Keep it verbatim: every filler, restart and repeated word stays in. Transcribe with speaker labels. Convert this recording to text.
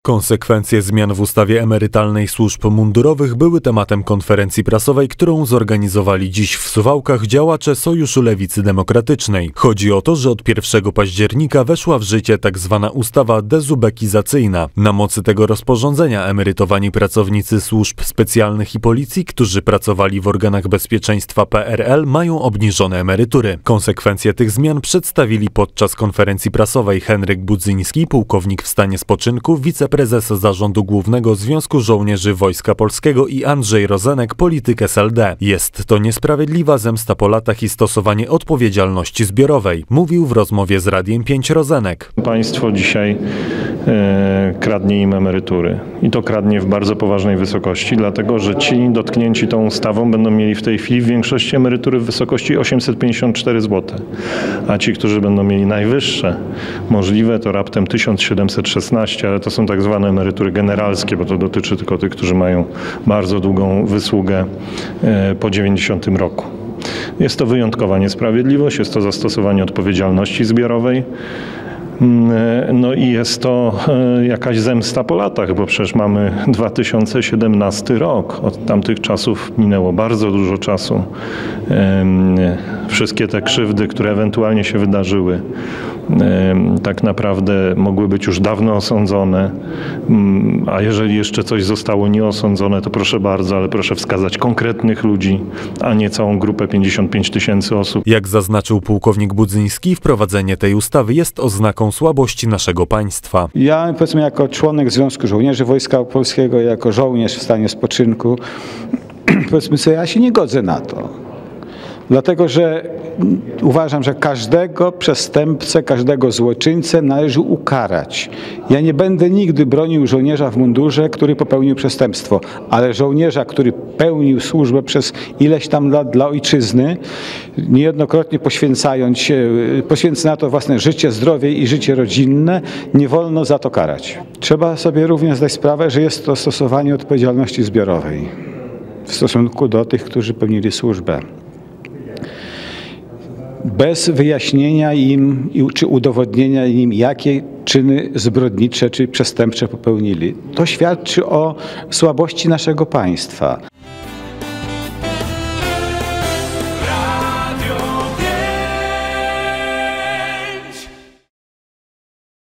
Speaker 1: Konsekwencje zmian w ustawie emerytalnej służb mundurowych były tematem konferencji prasowej, którą zorganizowali dziś w Suwałkach działacze Sojuszu Lewicy Demokratycznej. Chodzi o to, że od pierwszego października weszła w życie tzw. ustawa dezubekizacyjna. Na mocy tego rozporządzenia emerytowani pracownicy służb specjalnych i policji, którzy pracowali w organach bezpieczeństwa P R L, mają obniżone emerytury. Konsekwencje tych zmian przedstawili podczas konferencji prasowej Henryk Budzyński, pułkownik w stanie spoczynku, wiceprezes Prezes Zarządu Głównego Związku Żołnierzy Wojska Polskiego i Andrzej Rozenek, polityk S L D. Jest to niesprawiedliwa zemsta po latach i stosowanie odpowiedzialności zbiorowej, mówił w rozmowie z Radiem pięć Rozenek.
Speaker 2: Państwo dzisiaj e, kradnie im emerytury i to kradnie w bardzo poważnej wysokości, dlatego że ci dotknięci tą ustawą będą mieli w tej chwili w większości emerytury w wysokości osiemset pięćdziesiąt cztery złote, a ci, którzy będą mieli najwyższe możliwe, to raptem tysiąc siedemset szesnaście, ale to są tak zwane emerytury generalskie, bo to dotyczy tylko tych, którzy mają bardzo długą wysługę po dziewięćdziesiątym roku. Jest to wyjątkowa niesprawiedliwość, jest to zastosowanie odpowiedzialności zbiorowej. No i jest to jakaś zemsta po latach, bo przecież mamy dwa tysiące siedemnasty rok. Od tamtych czasów minęło bardzo dużo czasu. Wszystkie te krzywdy, które ewentualnie się wydarzyły, tak naprawdę mogły być już dawno osądzone, a jeżeli jeszcze coś zostało nieosądzone, to proszę bardzo, ale proszę wskazać konkretnych ludzi, a nie całą grupę pięćdziesiąt pięć tysięcy osób.
Speaker 1: Jak zaznaczył pułkownik Budzyński, wprowadzenie tej ustawy jest oznaką słabości naszego państwa.
Speaker 3: Ja, powiedzmy, jako członek Związku Żołnierzy Wojska Polskiego, jako żołnierz w stanie spoczynku, powiedzmy sobie, ja się nie godzę na to. Dlatego, że uważam, że każdego przestępcę, każdego złoczyńcę należy ukarać. Ja nie będę nigdy bronił żołnierza w mundurze, który popełnił przestępstwo, ale żołnierza, który pełnił służbę przez ileś tam lat dla ojczyzny, niejednokrotnie poświęcając się, poświęca na to własne życie, zdrowie i życie rodzinne, nie wolno za to karać. Trzeba sobie również zdać sprawę, że jest to stosowanie odpowiedzialności zbiorowej w stosunku do tych, którzy pełnili służbę. Bez wyjaśnienia im czy udowodnienia im, jakie czyny zbrodnicze czy przestępcze popełnili. To świadczy o słabości naszego państwa.